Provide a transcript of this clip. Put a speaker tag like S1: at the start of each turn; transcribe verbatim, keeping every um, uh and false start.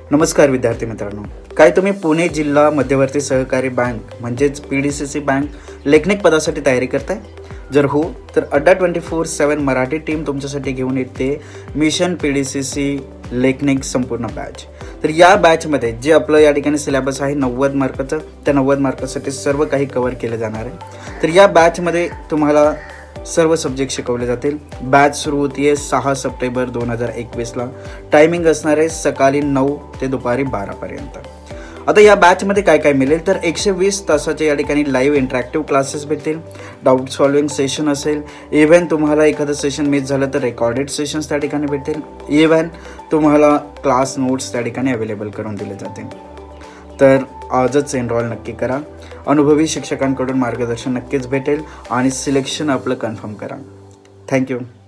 S1: नमस्कार विद्यार्थी मित्रांनो, काय तुम्ही पुणे जिल्हा मध्यवर्ती सहकारी बँक म्हणजेच P D C C bank लेखनिक पदासाठी तयारी करताय? जर हो तर Adda twenty four seven Marathi team तुमच्यासाठी घेऊन येते mission P D C C लेखनिक संपूर्ण बॅच. तर या बॅचमध्ये जे आपलं या ठिकाणी सिलेबस आहे नव्वद मार्काचं, त्या नव्वद मार्कासाठी सर्व काही कव्हर केले जाणार आहे. तर या बॅचमध्ये तुम्हाला सर्व सब्जेक्ट शिकवले जातील. बॅच सुरू होती आहे सहा सप्टेंबर दोन हजार एकवीसला. टायमिंग असणार आहे सकाळी नऊ ते दुपारी बारापर्यंत. आता या बॅचमध्ये काय काय मिळेल तर एकशे वीस तासाचे या ठिकाणी लाईव्ह इंटरॅक्टिव्ह क्लासेस भेटतील, डाऊट सॉल्विंग सेशन असेल, इव्हन तुम्हाला एखादं सेशन मिस झालं तर रेकॉर्डेड सेशन्स त्या ठिकाणी भेटतील, इव्हन तुम्हाला क्लास नोट्स त्या ठिकाणी अवेलेबल करून दिले जातील. तर आजच एनरोल नक्की करा. अनुभवी शिक्षकांकडून मार्गदर्शन नक्कीच भेटेल आणि सिलेक्शन आपलं कन्फर्म करा. थँक्यू.